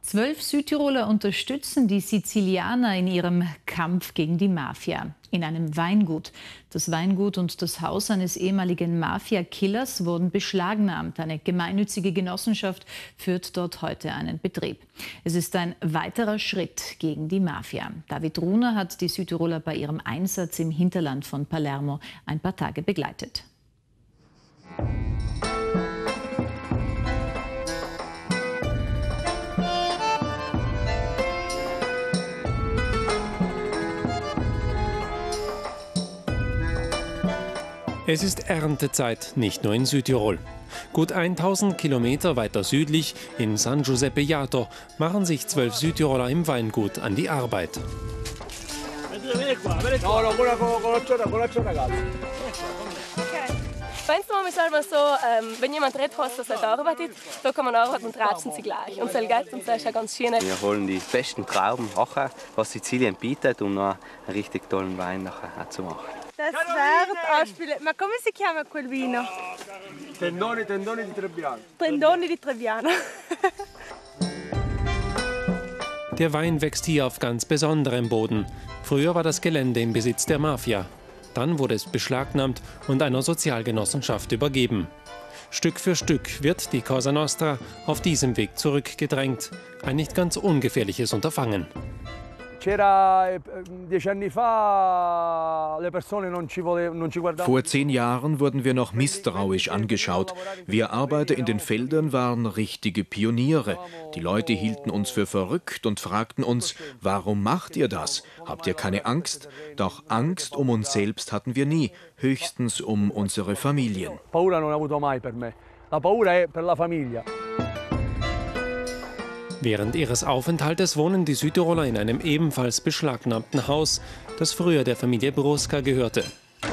12 Südtiroler unterstützen die Sizilianer in ihrem Kampf gegen die Mafia. In einem Weingut. Das Weingut und das Haus eines ehemaligen Mafia-Killers wurden beschlagnahmt. Eine gemeinnützige Genossenschaft führt dort heute einen Betrieb. Es ist ein weiterer Schritt gegen die Mafia. David Runer hat die Südtiroler bei ihrem Einsatz im Hinterland von Palermo ein paar Tage begleitet. Es ist Erntezeit, nicht nur in Südtirol. Gut 1000 Kilometer weiter südlich, in San Giuseppe Jato, machen sich 12 Südtiroler im Weingut an die Arbeit. Wenn jemand redet, was er arbeitet, da kann man arbeiten und ratschen sie gleich. Und das geht und das ist ja ganz schön. Wir holen die besten Trauben, was Sizilien bietet, um noch einen richtig tollen Wein nachher zu machen. Das wird ausspielen. Ma come si chiama quel vino? Tendoni di Trebbiano. Tendoni di Trebbiano. Der Wein wächst hier auf ganz besonderem Boden. Früher war das Gelände im Besitz der Mafia. Dann wurde es beschlagnahmt und einer Sozialgenossenschaft übergeben. Stück für Stück wird die Cosa Nostra auf diesem Weg zurückgedrängt. Ein nicht ganz ungefährliches Unterfangen. Vor 10 Jahren wurden wir noch misstrauisch angeschaut. Wir Arbeiter in den Feldern waren richtige Pioniere. Die Leute hielten uns für verrückt und fragten uns, warum macht ihr das? Habt ihr keine Angst? Doch Angst um uns selbst hatten wir nie, höchstens um unsere Familien. Während ihres Aufenthaltes wohnen die Südtiroler in einem ebenfalls beschlagnahmten Haus, das früher der Familie Brusca gehörte.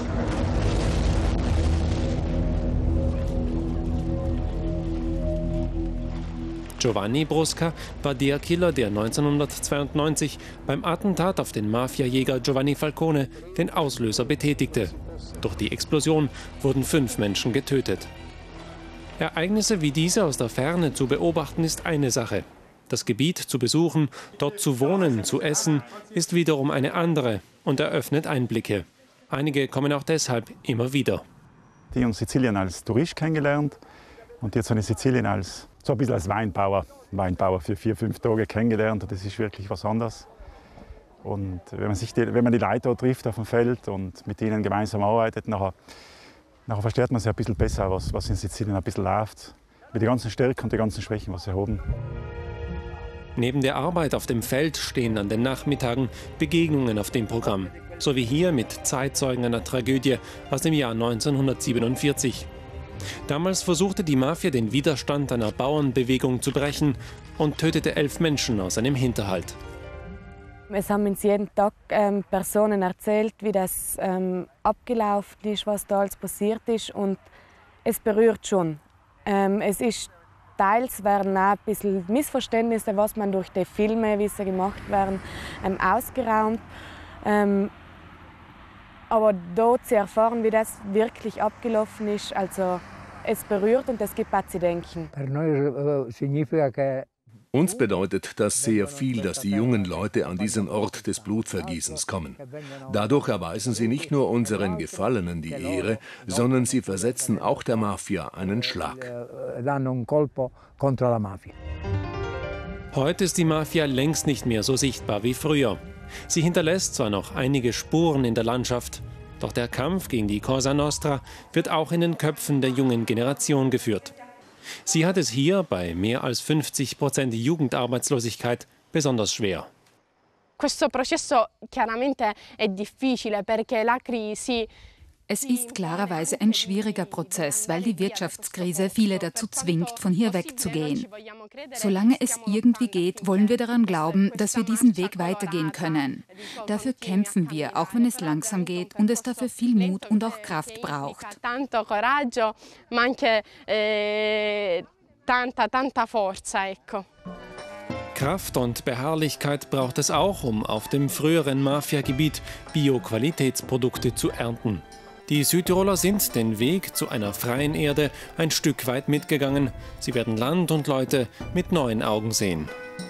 Giovanni Brusca war der Killer, der 1992 beim Attentat auf den Mafiajäger Giovanni Falcone den Auslöser betätigte. Durch die Explosion wurden 5 Menschen getötet. Ereignisse wie diese aus der Ferne zu beobachten ist eine Sache. Das Gebiet zu besuchen, dort zu wohnen, zu essen, ist wiederum eine andere und eröffnet Einblicke. Einige kommen auch deshalb immer wieder. Die haben Sizilien als Tourist kennengelernt und jetzt habe ich Sizilien so ein bisschen als Weinbauer für 4-5 Tage kennengelernt. Und das ist wirklich was anderes. Und wenn man die Leute trifft auf dem Feld und mit ihnen gemeinsam arbeitet, nachher versteht man sich ein bisschen besser, was in Sizilien ein bisschen läuft. Mit den ganzen Stärken und den ganzen Schwächen, was sie haben. Neben der Arbeit auf dem Feld stehen an den Nachmittagen Begegnungen auf dem Programm. So wie hier mit Zeitzeugen einer Tragödie aus dem Jahr 1947. Damals versuchte die Mafia, den Widerstand einer Bauernbewegung zu brechen und tötete 11 Menschen aus einem Hinterhalt. Es haben uns jeden Tag Personen erzählt, wie das abgelaufen ist, was da alles passiert ist. Und es berührt schon. Es ist teils werden auch ein bisschen Missverständnisse, was man durch die Filme, wie sie gemacht werden, ausgeraumt. Aber dort zu erfahren, wie das wirklich abgelaufen ist, also es berührt und es gibt auch zu denken. Uns bedeutet das sehr viel, dass die jungen Leute an diesen Ort des Blutvergießens kommen. Dadurch erweisen sie nicht nur unseren Gefallenen die Ehre, sondern sie versetzen auch der Mafia einen Schlag. Heute ist die Mafia längst nicht mehr so sichtbar wie früher. Sie hinterlässt zwar noch einige Spuren in der Landschaft, doch der Kampf gegen die Cosa Nostra wird auch in den Köpfen der jungen Generation geführt. Sie hat es hier bei mehr als 50% Jugendarbeitslosigkeit besonders schwer. Questo processo chiaramente è difficile perché la crisi. Es ist klarerweise ein schwieriger Prozess, weil die Wirtschaftskrise viele dazu zwingt, von hier wegzugehen. Solange es irgendwie geht, wollen wir daran glauben, dass wir diesen Weg weitergehen können. Dafür kämpfen wir, auch wenn es langsam geht und es dafür viel Mut und auch Kraft braucht. Tanto coraggio, ma anche tanta forza, ecco. Kraft und Beharrlichkeit braucht es auch, um auf dem früheren Mafia-Gebiet Bio-Qualitätsprodukte zu ernten. Die Südtiroler sind den Weg zu einer freien Erde ein Stück weit mitgegangen. Sie werden Land und Leute mit neuen Augen sehen.